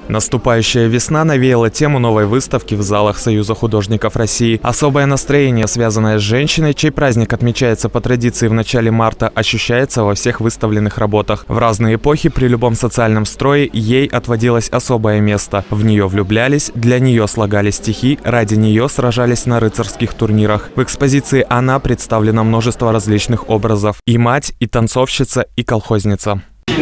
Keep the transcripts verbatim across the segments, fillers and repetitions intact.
Наступающая весна навеяла тему новой выставки в залах Союза художников России. Особое настроение, связанное с женщиной, чей праздник отмечается по традиции в начале марта, ощущается во всех выставленных работах. В разные эпохи при любом социальном строе ей отводилось особое место. В нее влюблялись, для нее слагали стихи, ради нее сражались на рыцарских турнирах. В экспозиции «Она» представлено множество различных образов. И мать, и танцовщица, и колхозница.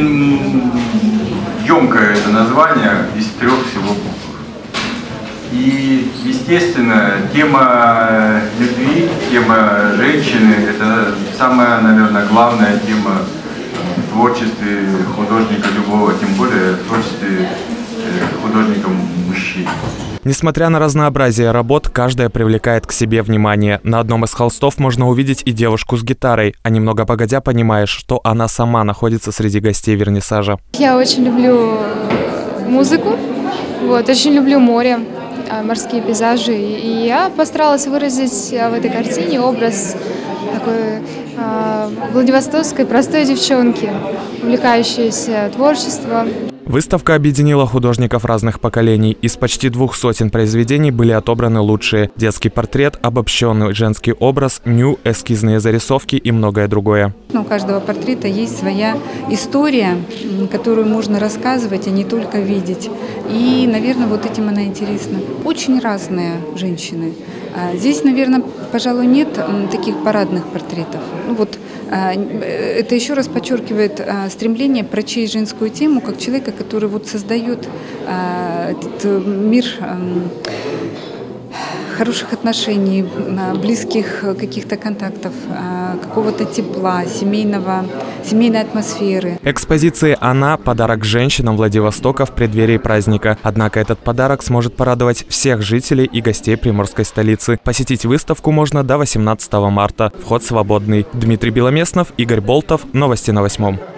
Емкое это название из трех всего букв. И, естественно, тема любви, тема женщины – это самая, наверное, главная тема в творчестве художника любого, тем более в творчестве художника мужчин. Несмотря на разнообразие работ, каждая привлекает к себе внимание. На одном из холстов можно увидеть и девушку с гитарой, а немного погодя понимаешь, что она сама находится среди гостей вернисажа. Я очень люблю музыку, вот, очень люблю море, морские пейзажи, и я постаралась выразить в этой картине образ такой э, владивостокской простой девчонки, увлекающейся творчеством. Выставка объединила художников разных поколений. Из почти двух сотен произведений были отобраны лучшие: детский портрет, обобщенный женский образ, ню, эскизные зарисовки и многое другое. У каждого портрета есть своя история, которую можно рассказывать, а не только видеть. И, наверное, вот этим она интересна. Очень разные женщины. Здесь, наверное, пожалуй, нет таких парадных портретов. Ну, вот, это еще раз подчеркивает стремление прочесть женскую тему как человека, который вот создает этот мир хороших отношений, близких каких-то контактов, какого-то тепла, семейного, семейной атмосферы. Экспозиция «Она» – подарок женщинам Владивостока в преддверии праздника. Однако этот подарок сможет порадовать всех жителей и гостей приморской столицы. Посетить выставку можно до восемнадцатого марта. Вход свободный. Дмитрий Беломеснов, Игорь Болтов. Новости на восьмом.